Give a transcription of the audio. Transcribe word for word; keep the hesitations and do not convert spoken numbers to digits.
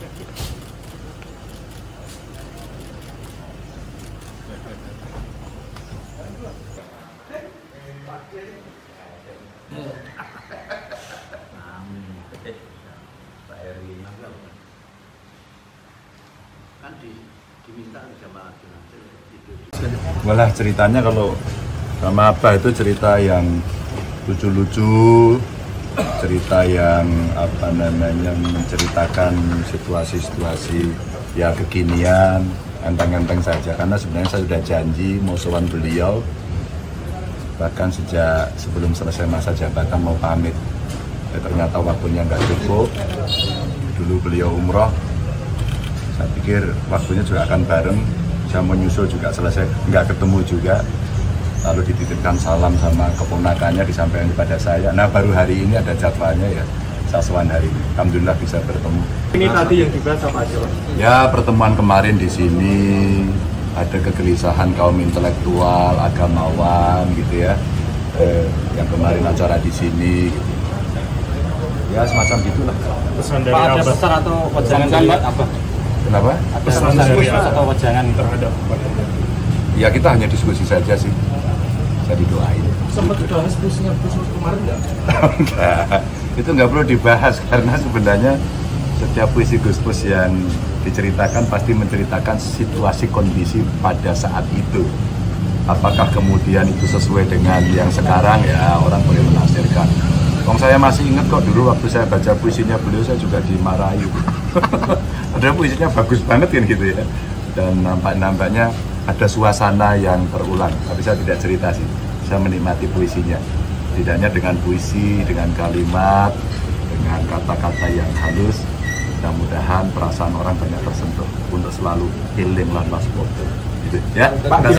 Pak Eri kan di, diminta jamaah itu. Walah ceritanya kalau sama Abah itu cerita yang lucu-lucu, cerita yang apa namanya menceritakan situasi-situasi ya kekinian, enteng-enteng saja. Karena sebenarnya saya sudah janji mau sowan beliau, bahkan sejak sebelum selesai masa jabatan mau pamit. Ya, ternyata waktunya nggak cukup. Dulu beliau umroh, saya pikir waktunya juga akan bareng. Saya menyusul juga selesai, nggak ketemu juga. Lalu dititipkan salam sama keponakannya, disampaikan kepada saya. Nah baru hari ini ada jadwalnya ya, Saswan hari ini. Alhamdulillah bisa bertemu. Ini nah, tadi yang dibahas apa aja? Ya pertemuan kemarin di sini ada kegelisahan kaum intelektual, agamawan gitu ya. Eh, yang kemarin acara di sini, gitu. Ya semacam gitulah. Pesan dari Pak, ada Abah. pesan atau wejangan kan Pak? Apa? Kenapa? Ada Pesan pesan dari atau wejangan terhadap Ya kita hanya diskusi saja sih. Saya didoain. sempat dibahas puisinya Gus kemarin nggak? Enggak, itu nggak perlu dibahas karena sebenarnya setiap puisi Gus Pus yang diceritakan pasti menceritakan situasi kondisi pada saat itu. Apakah kemudian itu sesuai dengan yang sekarang ya orang boleh menafsirkan. Wong saya masih ingat kok dulu waktu saya baca puisinya beliau saya juga dimarahi. Ada puisinya bagus banget kan gitu ya. Dan nampak-nampaknya ada suasana yang terulang. Tapi saya tidak cerita sih. Saya menikmati puisinya. Tidak hanya dengan puisi, dengan kalimat, dengan kata-kata yang halus. Mudah-mudahan perasaan orang banyak tersentuh untuk selalu healing lan waspada. Gitu ya. Pak,